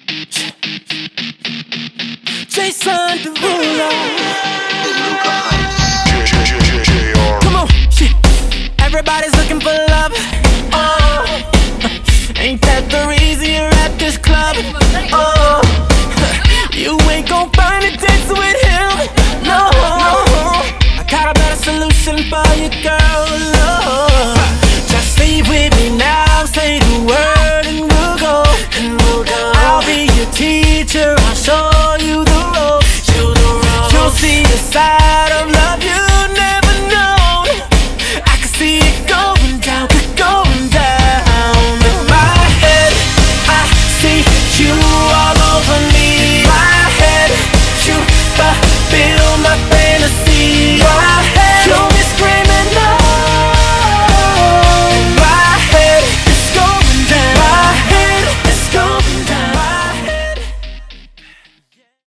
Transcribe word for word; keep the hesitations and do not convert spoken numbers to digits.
Jason Derulo. Come on, shit. Everybody's looking for love. Oh, ain't that the reason you're at this club? Oh, you ain't gon' find a dance with him. No, I got a better solution for you, girl. Oh, just stay with me now. Say the word and we'll go. And we'll go. I'll be your teacher. I'll show you the ropes. You'll see the side